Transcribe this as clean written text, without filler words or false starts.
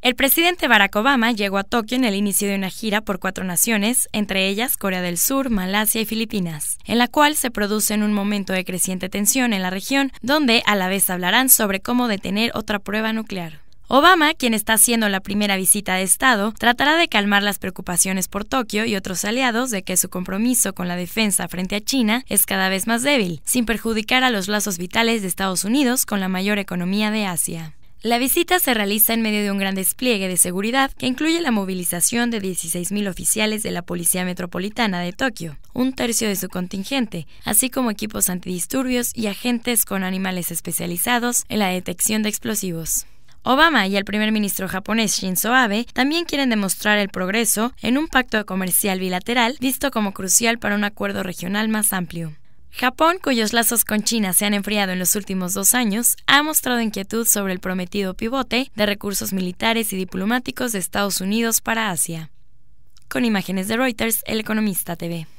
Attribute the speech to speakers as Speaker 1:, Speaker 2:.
Speaker 1: El presidente Barack Obama llegó a Tokio en el inicio de una gira por 4 naciones, entre ellas Corea del Sur, Malasia y Filipinas, en la cual se produce en un momento de creciente tensión en la región, donde a la vez hablarán sobre cómo detener otra prueba nuclear. Obama, quien está haciendo la primera visita de Estado, tratará de calmar las preocupaciones por Tokio y otros aliados de que su compromiso con la defensa frente a China es cada vez más débil, sin perjudicar a los lazos vitales de Estados Unidos con la mayor economía de Asia. La visita se realiza en medio de un gran despliegue de seguridad que incluye la movilización de 16,000 oficiales de la Policía Metropolitana de Tokio, un tercio de su contingente, así como equipos antidisturbios y agentes con animales especializados en la detección de explosivos. Obama y el primer ministro japonés Shinzo Abe también quieren demostrar el progreso en un pacto comercial bilateral visto como crucial para un acuerdo regional más amplio. Japón, cuyos lazos con China se han enfriado en los últimos 2 años, ha mostrado inquietud sobre el prometido pivote de recursos militares y diplomáticos de Estados Unidos para Asia. Con imágenes de Reuters, El Economista TV.